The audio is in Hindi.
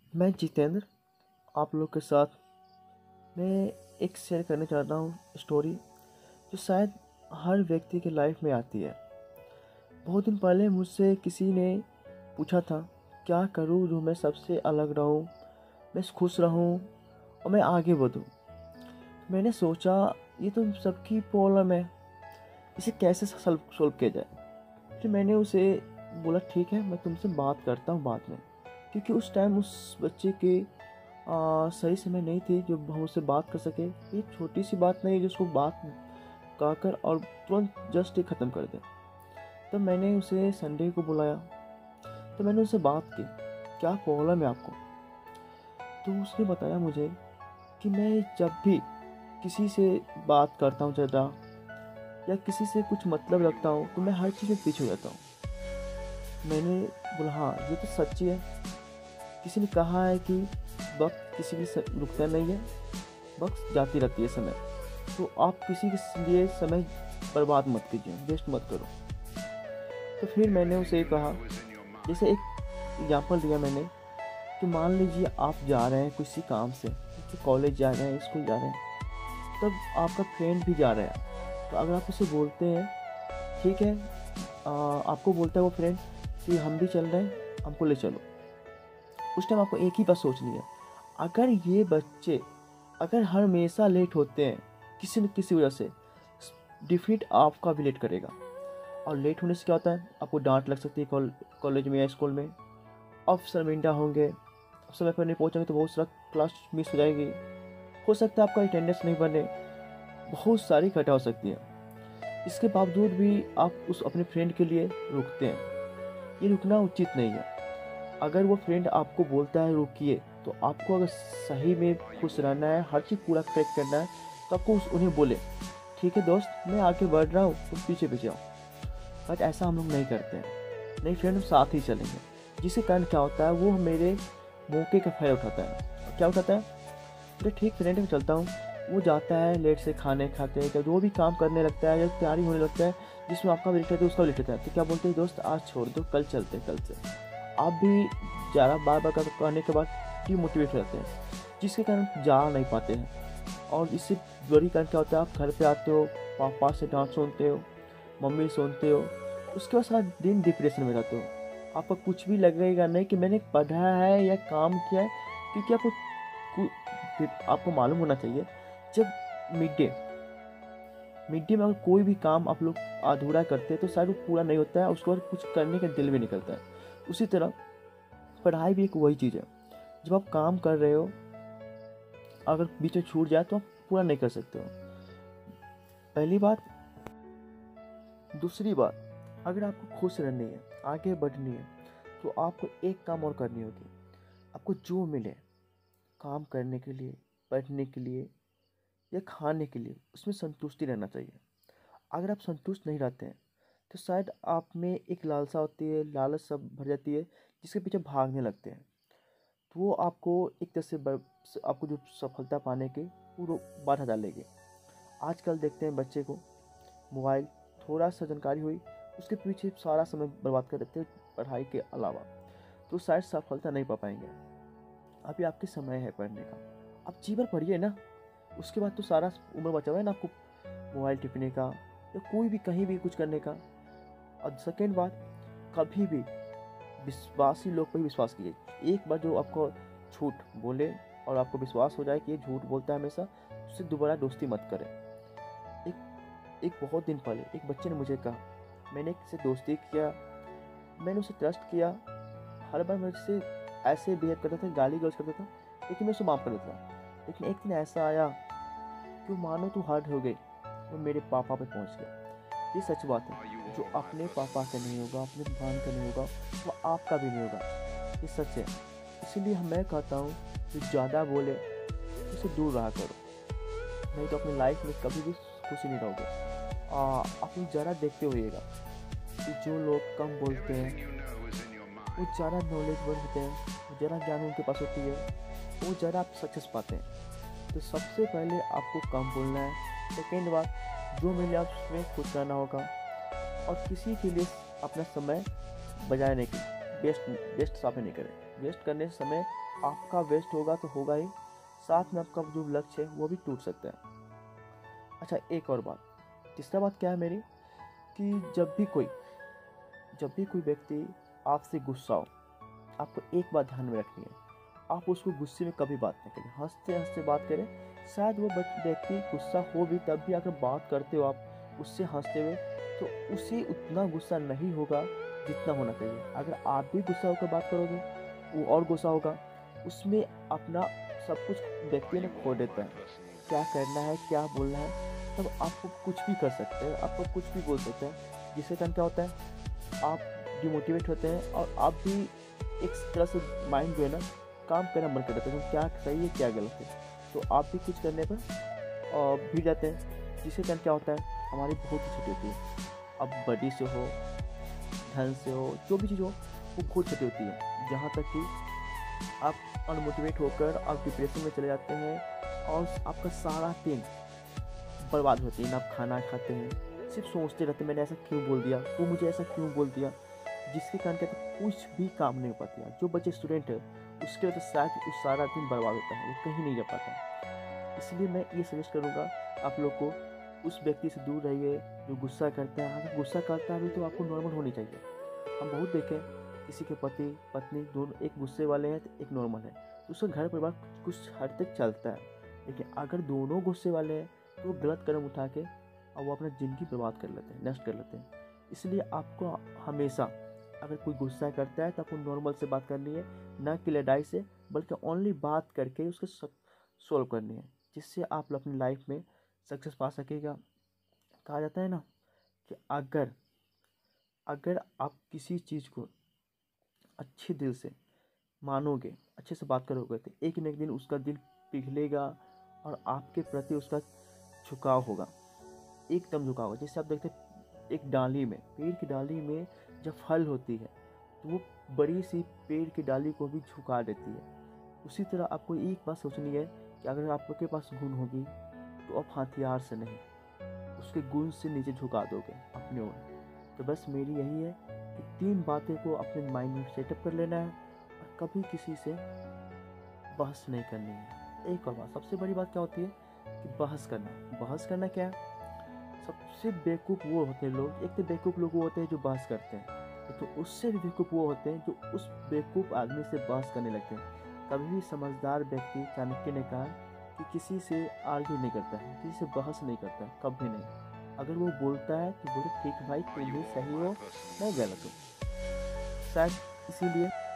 मैं जितेंद्र आप लोग के साथ मैं एक शेयर करना चाहता हूँ स्टोरी जो शायद हर व्यक्ति के लाइफ में आती है। बहुत दिन पहले मुझसे किसी ने पूछा था, क्या करूँ जो मैं सबसे अलग रहूँ, मैं खुश रहूँ और मैं आगे बढ़ूँ। मैंने सोचा ये तो सबकी प्रॉब्लम है, इसे कैसे सॉल्व किया जाए। फिर मैंने उसे बोला ठीक है, मैं तुमसे बात करता हूँ बाद में, क्योंकि उस टाइम उस बच्चे के सही समय नहीं थी जो हम उससे बात कर सके। ये छोटी सी बात नहीं जिसको बात कहकर और तुरंत जस्ट ही ख़त्म कर दे। तब मैंने उसे संडे को बुलाया, तो मैंने उससे बात की, क्या प्रॉब्लम है आपको। तो उसने बताया मुझे कि मैं जब भी किसी से बात करता हूँ ज़्यादा या किसी से कुछ मतलब रखता हूँ तो मैं हर चीज़ में पीछे हो जाता हूँ। मैंने बोला हाँ ये तो सच्ची है। किसी ने कहा है कि वक्त किसी की रुकता नहीं है, वक्त जाती रहती है समय। तो आप किसी के लिए समय बर्बाद मत कीजिए, वेस्ट मत करो। तो फिर मैंने उसे कहा, जैसे एक एग्जांपल दिया मैंने कि मान लीजिए आप जा रहे हैं किसी काम से, कॉलेज जा रहे हैं, स्कूल जा रहे हैं, तब आपका फ्रेंड भी जा रहा है। तो अगर आप उसे बोलते हैं ठीक है, आपको बोलता है वो फ्रेंड कि हम भी चल रहे हैं, हमको ले चलो, उस टाइम आपको एक ही बात सोचनी है, अगर ये बच्चे अगर हर हमेशा लेट होते हैं किसी न किसी वजह से, डिफिट आपका भी लेट करेगा। और लेट होने से क्या होता है, आपको डांट लग सकती है कॉलेज में या स्कूल में, आप शर्मिंदा होंगे, समय पर नहीं पहुंचेंगे तो बहुत सारा क्लास मिस हो जाएगी, हो सकता है आपका अटेंडेंस नहीं बने, बहुत सारी घटना हो सकती है। इसके बावजूद भी आप उस अपने फ्रेंड के लिए रुकते हैं, ये रुकना उचित नहीं है। अगर वो फ्रेंड आपको बोलता है रुकिए, तो आपको अगर सही में खुश रहना है, हर चीज़ पूरा करेक्ट करना है, तो आपको उन्हें बोले ठीक है दोस्त मैं आगे बढ़ रहा हूँ, तुम पीछे पीछे आओ। बट ऐसा हम लोग नहीं करते हैं, नहीं फ्रेंड हम साथ ही चलेंगे। जिसके कारण क्या होता है, वो मेरे मौके का फ़ायदा उठाता है। क्या उठाता है, अरे ठीक फ्रेंड में चलता हूँ, वो जाता है लेट से खाने खाते हैं, जो भी काम करने लगता है, जब तैयारी होने लगता है जिसमें आपका भी लेट रहता है उसका भी लेट रहता है, तो क्या बोलते हैं दोस्त आज छोड़ दो, कल चलते हैं, कल से। आप भी ज़्यादा बार बार करने के बाद डिमोटिवेट हो जाते हैं, जिसके कारण जा नहीं पाते हैं। और इससे बड़ी कारण क्या होता है, आप घर पे आते हो, पापा से डांट सुनते हो, मम्मी सुनते हो, उसके बाद सारा दिन डिप्रेशन में रहते हो। आपको कुछ भी लगेगा नहीं कि मैंने पढ़ा है या काम किया है, क्योंकि आपको मालूम होना चाहिए, जब मिड डे में अगर कोई भी काम आप लोग अधूरा करते हैं तो शायद वो पूरा नहीं होता है, उसके बाद कुछ करने का दिल भी निकलता है। उसी तरह पढ़ाई भी एक वही चीज़ है, जब आप काम कर रहे हो अगर बीच में छूट जाए तो आप पूरा नहीं कर सकते हो, पहली बात। दूसरी बात, अगर आपको खुश रहनी है, आगे बढ़नी है, तो आपको एक काम और करनी होगी। आपको जो मिले काम करने के लिए, पढ़ने के लिए या खाने के लिए, उसमें संतुष्टि रहना चाहिए। अगर आप संतुष्ट नहीं रहते हैं तो शायद आप में एक लालसा होती है, लालच सब भर जाती है, जिसके पीछे भागने लगते हैं। तो वो आपको एक तरह से आपको जो सफलता पाने की वो बाधा डालेगी। आजकल देखते हैं बच्चे को मोबाइल, थोड़ा सा जानकारी हुई उसके पीछे सारा समय बर्बाद कर देते हैं पढ़ाई के अलावा, तो शायद सफलता नहीं पा पाएंगे। अभी आपके समय है पढ़ने का, आप जीवन पढ़िए ना, उसके बाद तो सारा उम्र बचा हुआ है ना आपको मोबाइल टिपने का या कोई भी कहीं भी कुछ करने का। और सेकेंड बात, कभी भी विश्वासी लोग पर ही विश्वास कीजिए। एक बार जो आपको झूठ बोले और आपको विश्वास हो जाए कि ये झूठ बोलता है हमेशा, उससे दोबारा दोस्ती मत करें। एक बहुत दिन पहले एक बच्चे ने मुझे कहा, मैंने इससे दोस्ती किया, मैंने उसे ट्रस्ट किया, हर बार मुझसे ऐसे बिहेव करता था, गाली गलौज करता था, लेकिन मैं उसे माफ़ कर देता था। लेकिन एक दिन ऐसा आया कि मानो तू हर्ट हो गई, वो मेरे पापा पे पहुंच गया। ये सच बात है, जो अपने पापा का नहीं होगा, अपने बहन का नहीं होगा, वो आपका भी नहीं होगा, ये सच है। इसीलिए मैं कहता हूँ जो ज़्यादा बोले उसे दूर रहा करो, नहीं तो अपनी लाइफ में कभी भी खुशी नहीं रहोगे। आप लोग ज़रा देखते होइएगा कि जो लोग कम बोलते हैं वो ज़्यादा नॉलेजबल होते हैं, ज़्यादा ज्ञान उनके पास होती है, वो ज़्यादा आप सक्सेस पाते हैं। तो सबसे पहले आपको कम बोलना है। सेकेंड बात, जो मिले आप उसमें खुश रहना होगा, और किसी के लिए अपना समय बजाय नहीं, वेस्ट साफे नहीं करें। वेस्ट करने से समय आपका वेस्ट होगा तो होगा ही, साथ में आपका जो लक्ष्य है वो भी टूट सकता है। अच्छा, एक और बात, तीसरा बात क्या है मेरी, कि जब भी कोई व्यक्ति आपसे गुस्सा हो, आपको एक बात ध्यान में रखनी है, आप उसको गुस्से में कभी बात नहीं करें, हंसते हंसते बात करें। शायद वो व्यक्ति गुस्सा हो भी, तब भी अगर बात करते हो आप उससे हंसते हुए, तो उसे उतना गुस्सा नहीं होगा जितना होना चाहिए। अगर आप भी गुस्सा होकर बात करोगे, वो और गुस्सा होगा, उसमें अपना सब कुछ व्यक्ति ने खो देता है। क्या करना है, क्या बोलना है, तब आपको कुछ भी कर सकते हैं, आपको कुछ भी बोल सकते हैं, जिसके कारण क्या होता है, आप डिमोटिवेट होते हैं और आप भी एक तरह से माइंड जो है ना काम करना मन कर देता है कि क्या सही है क्या गलत है, तो आप भी कुछ करने पर भीड़ जाते हैं, जिसके कारण क्या होता है, हमारी बहुत ही छुट्टी होती है। अब बॉडी से हो, धन से हो, जो भी चीज़ हो वो बहुत छुट्टी होती है, जहाँ तक कि आप अनमोटिवेट होकर आप डिप्रेशन में चले जाते हैं और आपका सारा दिन बर्बाद होती है। ना आप खाना खाते हैं, सिर्फ सोचते रहते हैं मैंने ऐसा क्यों बोल दिया, वो मुझे ऐसा क्यों बोल दिया, जिसके कारण क्या कुछ भी काम नहीं हो पाती है। जो बच्चे स्टूडेंट है उसके वजह से शायद उस सारा दिन बर्बाद होता है, वो कहीं नहीं जा पाता। इसलिए मैं ये सजेस्ट करूँगा आप लोग को, उस व्यक्ति से दूर रहिए जो गुस्सा करता है। अगर गुस्सा करता है भी तो आपको नॉर्मल होनी चाहिए। हम बहुत देखें, किसी के पति पत्नी दोनों, एक गुस्से वाले हैं तो एक नॉर्मल है, तो उसका घर परिवार कुछ हद तक चलता है। लेकिन अगर दोनों गुस्से वाले हैं तो वो गलत कदम उठा के और वो अपना ज़िंदगी बर्बाद कर लेते हैं, नष्ट कर लेते हैं। इसलिए आपको हमेशा अगर कोई गुस्सा करता है तो आपको नॉर्मल से बात करनी है, ना कि लड़ाई से, बल्कि ओनली बात करके उसको सोल्व करनी है, जिससे आप अपनी लाइफ में सक्सेस पा सकेगा। कहा जाता है ना कि अगर आप किसी चीज़ को अच्छे दिल से मानोगे, अच्छे से बात करोगे, तो एक न एक दिन उसका दिल पिघलेगा और आपके प्रति उसका झुकाव होगा, एकदम झुकाव होगा। जैसे आप देखते हैं एक डाली में, पेड़ की डाली में जब फल होती है तो वो बड़ी सी पेड़ की डाली को भी झुका देती है। उसी तरह आपको एक बात सोचनी है कि अगर आपके पास गुण होगी तो आप हथियार से नहीं, उसके गुण से नीचे झुका दोगे अपने ओर। तो बस मेरी यही है कि 3 बातें को अपने माइंड में सेटअप कर लेना है और कभी किसी से बहस नहीं करनी है। एक और बात, सबसे बड़ी बात क्या होती है कि बहस करना क्या है, सबसे बेवकूफ़ वो होते हैं लोग, एक तो बेवकूफ़ लोग वो होते हैं जो बहस करते हैं, तो उससे भी बेवकूफ़ वो होते हैं जो उस बेवकूफ़ आदमी से बहस करने लगते हैं। कभी भी समझदार व्यक्ति, चाणक्य ने कहा कि किसी से आर्ग्यू नहीं करता है, किसी से बहस नहीं करता है, कभी नहीं। अगर वो बोलता है तो बोले ठीक भाई, तुम भी सही हो, मैं गलत हूँ। शायद इसीलिए